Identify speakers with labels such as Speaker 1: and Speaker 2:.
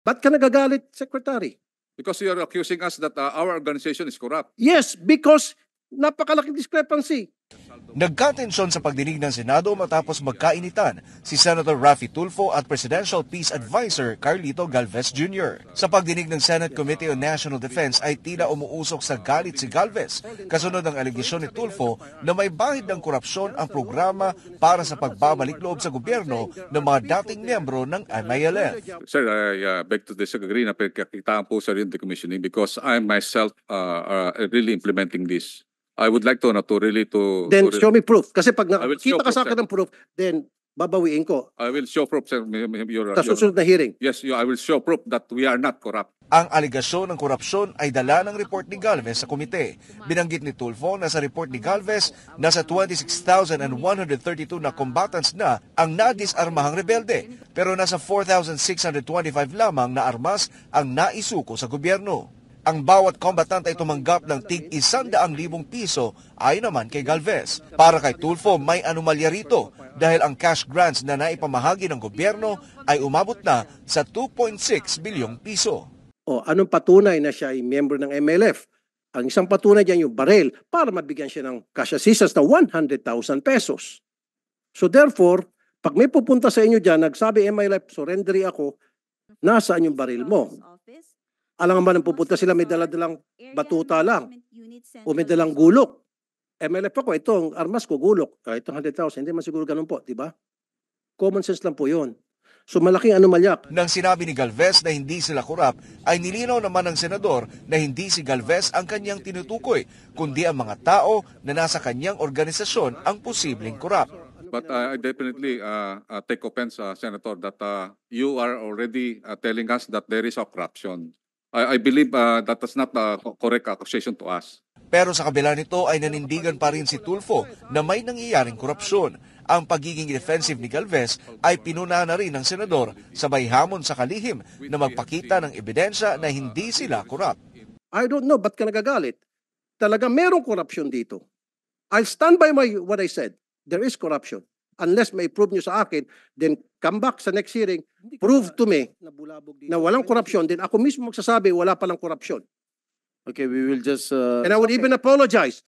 Speaker 1: Ba't ka nagagalit, Secretary?
Speaker 2: Because you are accusing us that our organization is corrupt.
Speaker 1: Yes, because napakalaking discrepancy.
Speaker 3: Nagkatensyon sa pagdinig ng Senado matapos magkainitan si Senator Raffy Tulfo at Presidential Peace Advisor Carlito Galvez Jr. Sa pagdinig ng Senate Committee on National Defense ay tila umuusok sa galit si Galvez kasunod ng alegasyon ni Tulfo na may bahid ng korupsyon ang programa para sa pagbabalik loob sa gobyerno ng mga dating miyembro ng MILF.
Speaker 2: Sir, I beg to disagree na pagkakitaan po sa rin decommissioning because I myself really implementing this. I would like to really to...
Speaker 1: Then show me proof. Kasi pag
Speaker 2: I will show
Speaker 1: nakita ka sa
Speaker 2: proof,
Speaker 1: akin ng proof, then babawiin ko.
Speaker 2: I will show proof, sir.
Speaker 1: Sa susunod na hearing.
Speaker 2: Yes, I will show proof that we are not corrupt.
Speaker 3: Ang alegasyon ng korupsyon ay dala ng report ni Galvez sa komite. Binanggit ni Tulfo na sa report ni Galvez, nasa 26,132 na combatants na ang nadisarmahang rebelde, pero nasa 4,625 lamang na armas ang naisuko sa gobyerno. Ang bawat combatant ay tumanggap ng tig 100,000 piso ayon naman kay Galvez. Para kay Tulfo, may anomalya rito dahil ang cash grants na naipamahagi ng gobyerno ay umabot na sa 2.6 bilyong piso.
Speaker 1: O anong patunay na siya ay miyembro ng MLF? Ang isang patunay diyan yung barel para mabigyan siya ng cash assistance na 100,000 pesos. So therefore, pag may pupunta sa inyo diyan, nagsabi MLF, surrendery ako, nasaan yung baril mo? Alam nga ba nang pupunta sila may daladalang batuta lang o may dalang gulok. MLF ako, ito ang armas ko, gulok. Itong 100,000, hindi man siguro ganun po, di ba? Common sense lang po yun. So malaking anomalya.
Speaker 3: Nang sinabi ni Galvez na hindi sila korap, ay nilinaw naman ng senador na hindi si Galvez ang kanyang tinutukoy, kundi ang mga tao na nasa kanyang organisasyon ang posibleng korap.
Speaker 2: But I definitely take offense, Senator, that you are already telling us that there is a corruption. I believe that is not a correct accusation to us.
Speaker 3: Pero sa kabila nito ay nanindigan pa rin si Tulfo na may nangyayaring korupsyon. Ang pagiging defensive ni Galvez ay pinuna na rin ng senador sabay hamon sa kalihim na magpakita ng ebidensya na hindi sila korap.
Speaker 1: I don't know, ba't ka nagagalit? Talaga merong korupsyon dito. I'll stand by what I said. There is corruption. Unless may prove nyo sa akin, then come back sa next hearing, prove to me na walang korupsyon, then ako mismo magsasabi wala palang korupsyon.
Speaker 4: Okay, we will just...
Speaker 1: And I would even apologize